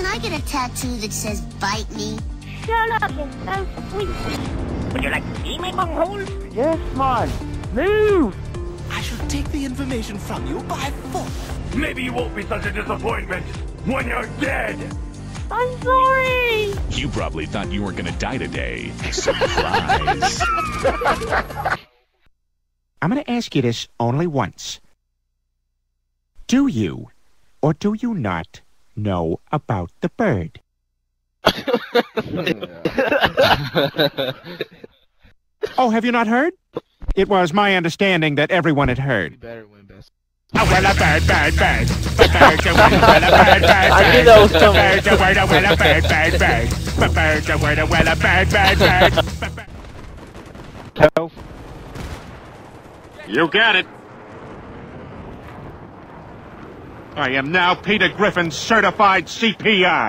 I get a tattoo that says bite me? Shut up, you're so sweet. Would you like to see my bunghole? Yes, man. Move! I shall take the information from you by force. Maybe you won't be such a disappointment when you're dead. I'm sorry. You probably thought you weren't gonna die today. Surprise. I'm gonna ask you this only once. Do you, or do you not, know about the bird? Oh, have you not heard? It was my understanding that everyone had heard. You better win, best. Oh, well, a bird. A bird, I knew that was coming. Health. You got it. I am now Peter Griffin, certified CPR.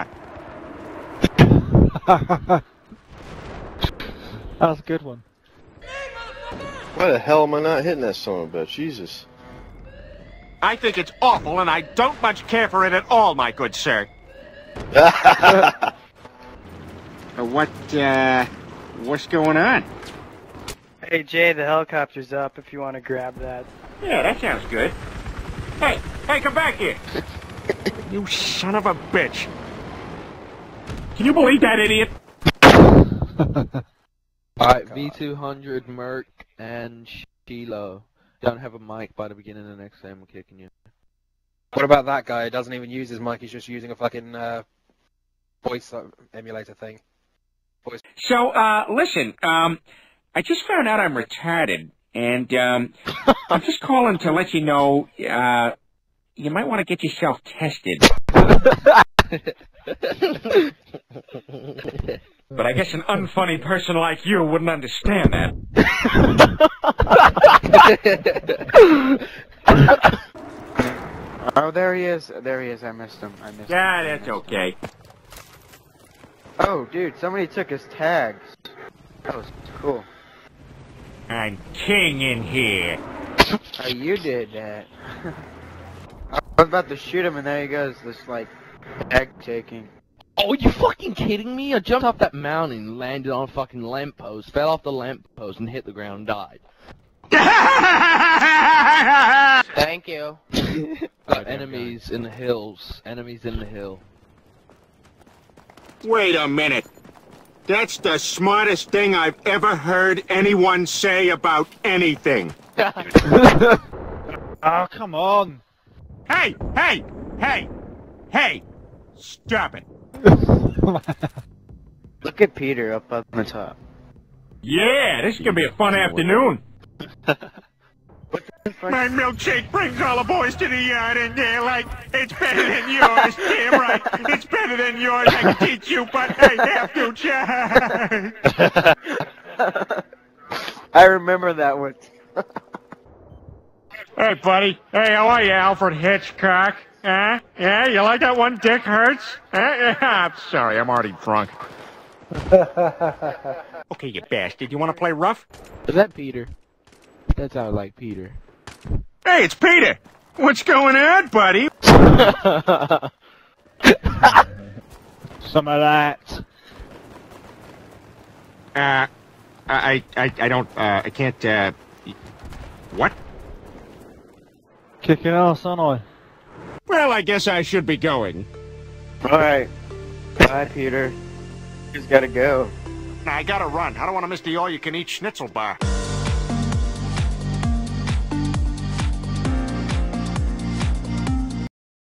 That was a good one. Why the hell am I not hitting that son of a bitch? Jesus. I think it's awful, and I don't much care for it at all, my good sir. What's going on? Hey Jay, the helicopter's up if you want to grab that. Yeah, that sounds good. Hey, come back here. You son of a bitch. Can you believe that idiot? Alright, V200, Merc, and Sheila. Don't have a mic by the beginning of the next game, I'm kicking you. What about that guy? He doesn't even use his mic, he's just using a fucking voice emulator thing. Voice. So, listen, I just found out I'm retarded, and, I'm just calling to let you know, you might want to get yourself tested. But I guess an unfunny person like you wouldn't understand that. Oh, there he is. There he is. I missed him. Yeah, that's okay. Oh, dude, somebody took his tags. That was cool. I'm king in here. Oh, you did that. I was about to shoot him, and there he goes. This, like, tag taking. Oh, are you fucking kidding me? I jumped off that mountain, landed on a fucking lamppost, fell off the lamppost, and hit the ground and died. Thank you. Enemies in the hills. Enemies in the hill. Wait a minute. That's the smartest thing I've ever heard anyone say about anything. Oh, come on. Hey! Stop it. Look at Peter up on the top. Yeah, this is gonna be a fun afternoon. My milkshake brings all the boys to the yard, and they're like, it's better than yours. Damn right, it's better than yours. I can teach you, but I have to charge. I remember that one. Hey, buddy. Hey, how are you, Alfred Hitchcock? Huh? Yeah, you like that one, Dick Hurts? Yeah, I'm sorry, I'm already drunk. Okay, you bastard. You want to play rough? Is that Peter? That sounds like Peter. Hey, it's Peter! What's going on, buddy? Some of that. I can't, what? Kicking ass, aren't I? Well, I guess I should be going. Alright. Bye, Peter. Just gotta go. I gotta run. I don't want to miss the all-you-can-eat schnitzel bar.